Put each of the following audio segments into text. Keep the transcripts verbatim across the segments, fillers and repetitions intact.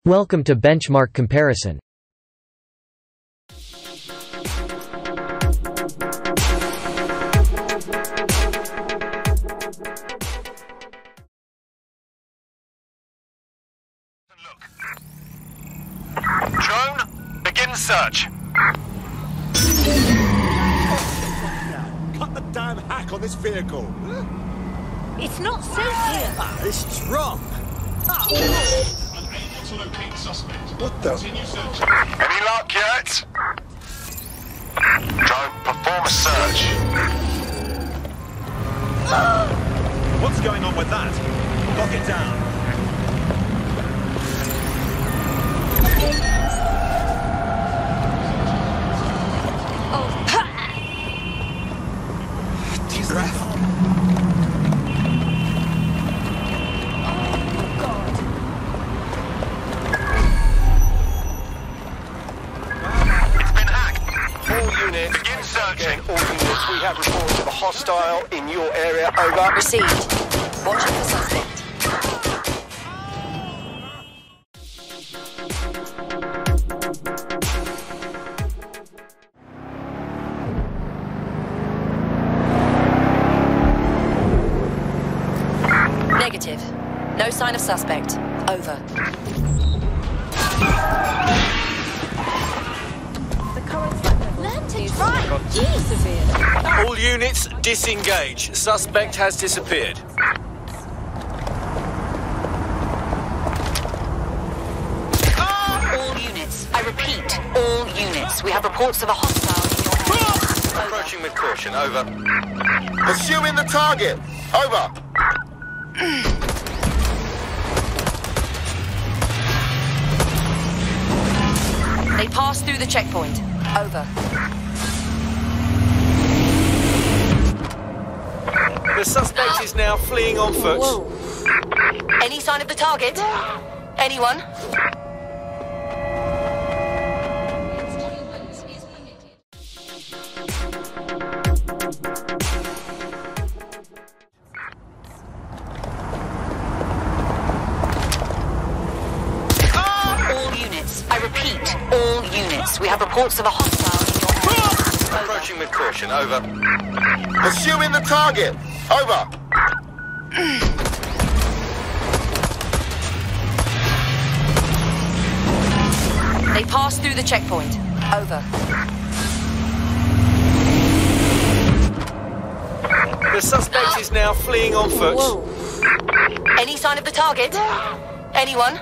Welcome to Benchmark Comparison. Drone, begin search. Cut the damn hack on this vehicle. It's not safe here. Ah, this is wrong. Ah. Unable to locate suspect. What the? Continue searching. Any luck yet? Drone, perform a search. What's going on with that? Lock it down. Begin searching. All units, we have reports of a hostile in your area. Over. Received. Watching for suspect. Negative. No sign of suspect. Over. All units, disengage. Suspect has disappeared. All units. I repeat, all units. We have reports of a hostile in your area. Approaching with caution. Over. Pursuing the target. Over. They passed through the checkpoint. Over. The suspect is now fleeing on foot. Whoa. Any sign of the target? Anyone? All units. I repeat, all units. We have reports of a hostile in your area. Approaching with caution. Over. Pursuing the target. Over. They passed through the checkpoint. Over. The suspect is now fleeing on foot. Whoa. Any sign of the target? Anyone?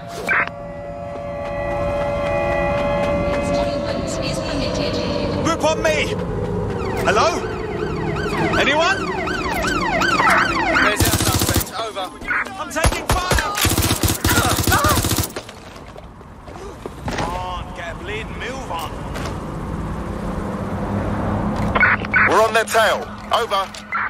Group on me. Hello? Anyone? There's our suspect. Over. I'm taking fire. Come on, get a bleeding move on. We're on their tail. Over.